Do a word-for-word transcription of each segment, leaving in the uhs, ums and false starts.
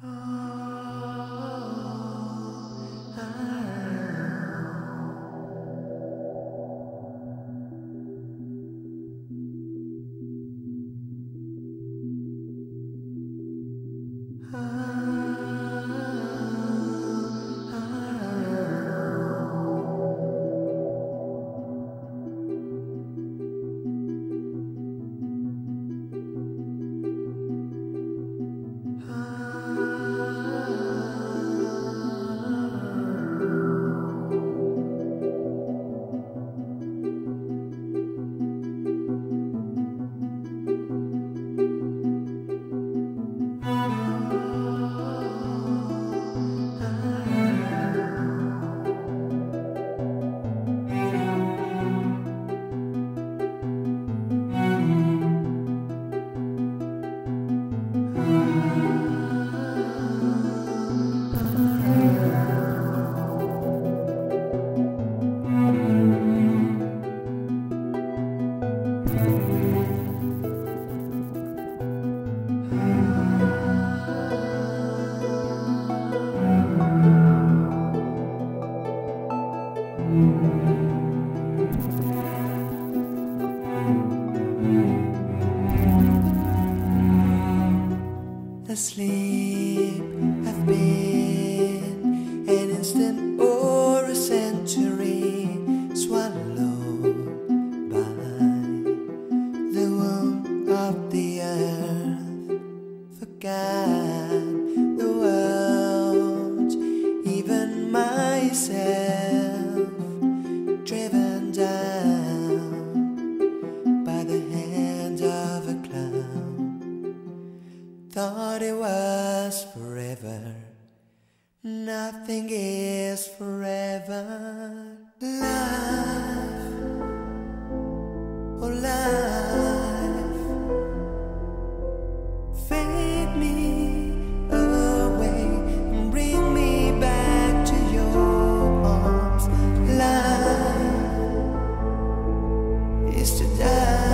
Asleep have been an instant or a century, swallowed by the womb of the earth, forgot the world, even myself, driven down by the hand of a clown. Thought it was forever. Nothing is forever. Life, oh life, fade me away and bring me back to your arms. Life is to die.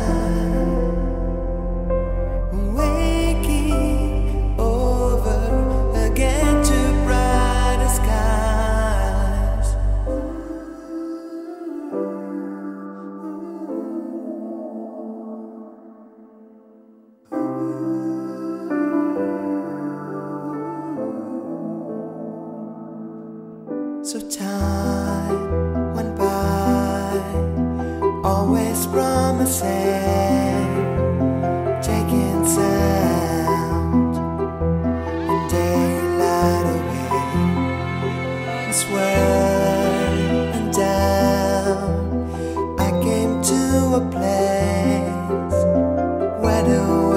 So time went by, always promising, taking sound and daylight away, and swirling and down. I came to a place where the